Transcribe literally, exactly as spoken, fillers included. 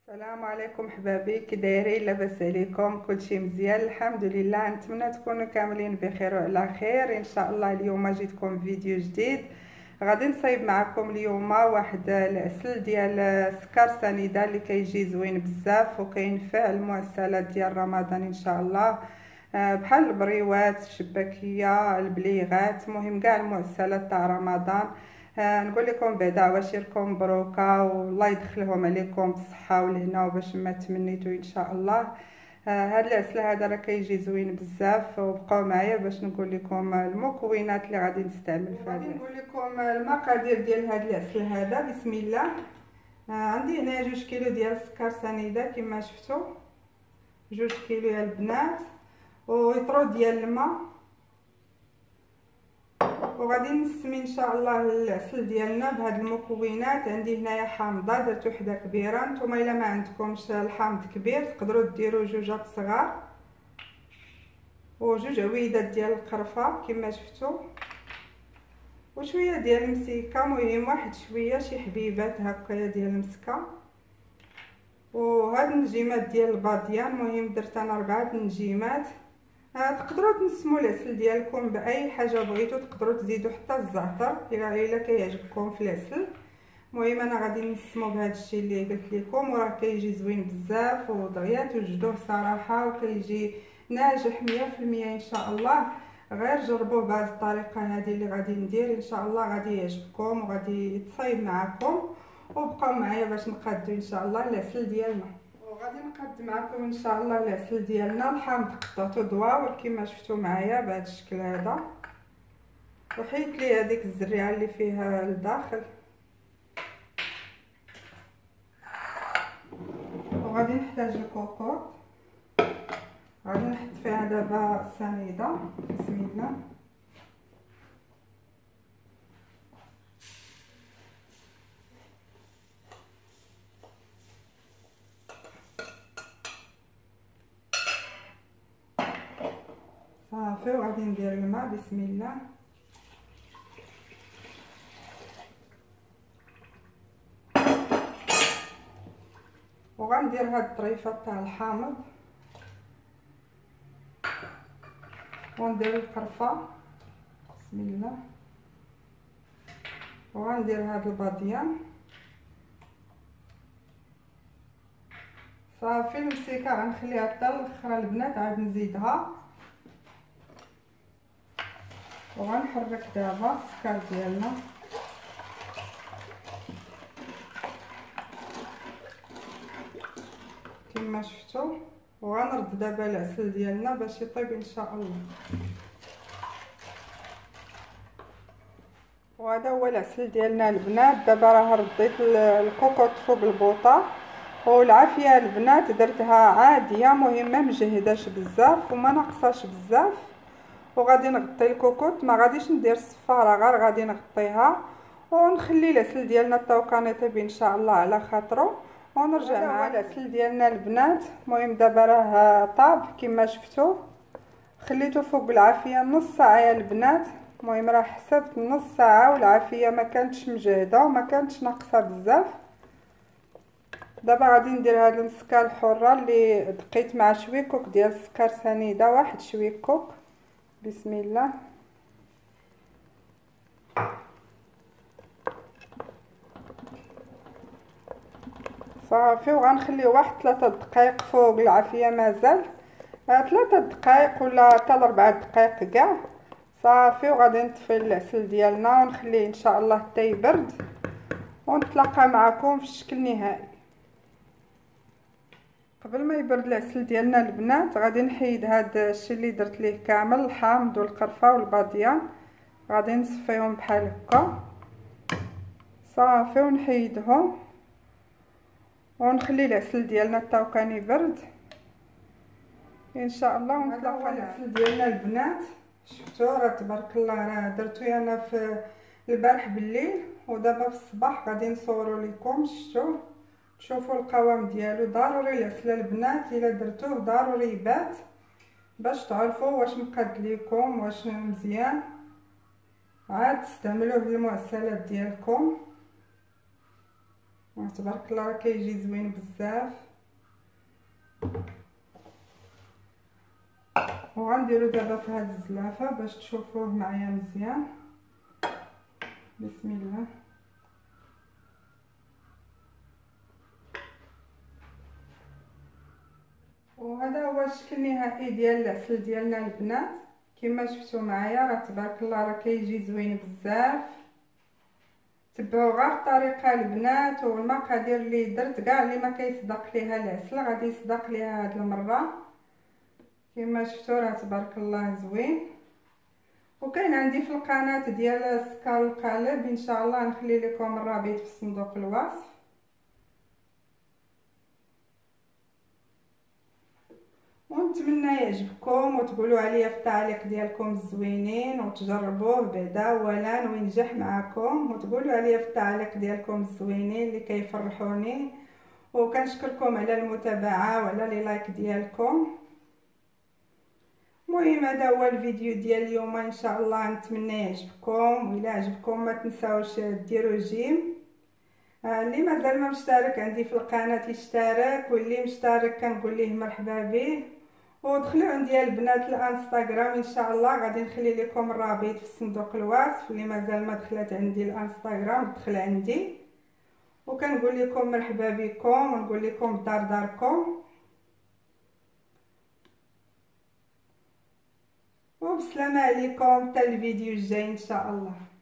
السلام عليكم حبابي، كي دايرين؟ لاباس عليكم؟ كلشي مزيان الحمد لله. نتمنى تكونوا كاملين بخير وعلى خير ان شاء الله. اليوم جيتكم فيديو جديد، غادي نصايب معكم اليوم واحد العسل ديال السكر سنيده اللي كيجي زوين بزاف وكينفع المعسلات ديال رمضان ان شاء الله، بحال البريوات، الشباكيه، البليغات، المهم كاع المعسلات تاع رمضان. آه نقول لكم بعدا عواشركم مبروكه والله يدخلهم عليكم بالصحه والهنا وباش ما تمنيتوا ان شاء الله. آه هذا العسل هذا راه كيجي زوين بزاف، وبقاو معايا باش نقول لكم المكونات اللي غادي نستعمل فيه. غادي نقول لكم المقادير ديال هذا العسل هذا. بسم الله. آه عندي هنا جوج كيلو ديال السكر سنيده كما شفتوا، جوج كيلو يا البنات، ويطرو ديال الماء، وغادي نسمي ان شاء الله العسل ديالنا بهاد المكونات. عندي هنايا حامضه درت وحده كبيره، نتوما الا ما عندكمش الحامض كبير تقدروا ديروا جوجات صغار، وجوج عويدات ديال القرفه كما شفتوا، وشويه ديال المسيكه، مهم واحد شويه شي حبيبات هكايا ديال المسكه، وهاد النجيمات ديال الباديان، مهم درت انا اربعه نجيمات. تقدروا تنسموا العسل ديالكم باي حاجه بغيتوا، تقدروا تزيدوا حتى الزعتر الا الا كيعجبكم في العسل. المهم انا غادي نسمو بهذا الشيء اللي قلت لكم، وراه كيجي زوين بزاف ودغيا توجدوه صراحه وكيجي ناجح مية في المية ان شاء الله. غير جربوه بهذه الطريقه هذه اللي غادي ندير، ان شاء الله غادي يعجبكم وغادي يتصايب معكم. وبقاو معايا باش نقادو ان شاء الله العسل ديالنا. وغادي نقاد معكم ان شاء الله العسل ديالنا. الحامض قطعته دواور كما شفتوا معايا بهذا الشكل هذا، وحيت لي هذيك الزريعه اللي فيها لداخل، وغادي نحتاج الكوكوط. غادي نحط فيها دابا سنيده. بسم الله. صافي، وغادي ندير الماء. بسم الله. وغندير هاد الطريفه تاع الحامض، وندير القرفه. بسم الله. وغندير هاد الباديان. صافي، المسيكه غنخليها حتى الاخر البنات، عاد نزيدها وغنحرك دابا السكر ديالنا. كما شفتوا، وغنرد دابا العسل ديالنا باش يطيب ان شاء الله. وهذا هو العسل ديالنا البنات. دابا راه رديت الكوكوط فوق البوطه، والعافيه البنات درتها عاديه، مهمه مجهداش بزاف وما ناقصاش بزاف. وغادي نغطي الكوكوط، ما غاديش ندير الصفاره، غير غادي نغطيها ونخلي العسل ديالنا حتى كان يطيب ان شاء الله على خاطرو، ونرجع مع العسل ديالنا البنات. المهم دابا راه طاب كما شفتوا، خليته فوق بالعافيه نص ساعه يا البنات. المهم راه حسبت نص ساعه والعافيه ما كانتش مجهده وما كانتش ناقصه بزاف. دابا غادي ندير هاد المسكه الحره اللي دقيت مع شويه كوك ديال السكر سنيده، واحد شويه كوك. بسم الله. صافي، وغنخليه واحد ثلاثة دقائق فوق العافيه مازال، ثلاثة دقائق ولا حتى أربعة دقائق كاع. صافي، وغادي نطفي العسل ديالنا ونخليه ان شاء الله حتى يبرد، ونتلاقى معكم في الشكل النهائي. قبل ما يبرد العسل ديالنا البنات غادي نحيد هذا الشيء اللي درت ليه كامل، الحامض والقرفه والباديان، غادي نصفيهم بحال هكا. صافي، ونحيدهم ونخلي العسل ديالنا حتى كان يبرد ان شاء الله. ونتلاقى العسل ديالنا البنات. شفتوا راه تبارك الله، راه درتو انا في البارح بالليل ودابا في الصباح غادي نصوروا لكم. شفتوا تشوفوا القوام ديالو. ضروري العسل البنات الا درتوه ضروري يبات باش تعرفوا واش مقاد لكم واش مزيان، عاد تستعملوه للمعسلات ديالكم. تبارك الله راه كيجي زوين بزاف. وغنديرو دابا في هاد الزلافه باش تشوفوه معايا مزيان. بسم الله. وهذا هو الشكل النهائي ديال العسل ديالنا البنات. كما شفتوا معايا راه تبارك الله راه كيجي زوين بزاف. تبعوا غير الطريقه البنات والمقادير اللي درت، كاع اللي ما كيصدق ليها العسل غادي يصدق ليها هاد المره. كما شفتوا راه تبارك الله زوين. وكاين عندي في القناه ديال سكال القالب ان شاء الله نخلي لكم الرابط في صندوق الوصف. ونتمنى يعجبكم وتقولوا عليا في التعليق ديالكم الزوينين وتجربوه بعدا اولا وينجح معكم، وتقولوا عليا في التعليق ديالكم الزوينين اللي كيفرحوني. وكنشكركم على المتابعه وعلى لي لايك ديالكم. المهم هذا هو الفيديو ديال اليوم ان شاء الله، نتمنى يعجبكم. وإلا عجبكم ما تنساوش ديروا جيم. آه اللي مازال ما مشترك عندي في القناه يشترك، واللي مشترك كنقول ليه مرحبا به. ودخلوا عندي البنات الانستغرام ان شاء الله، غادي نخلي لكم الرابط في صندوق الوصف. اللي مازال ما دخلت عندي الانستغرام دخل عندي. وكنقول لكم مرحبا بكم ونقول لكم الدار داركم. وبسلامه عليكم حتى الفيديو الجاي ان شاء الله.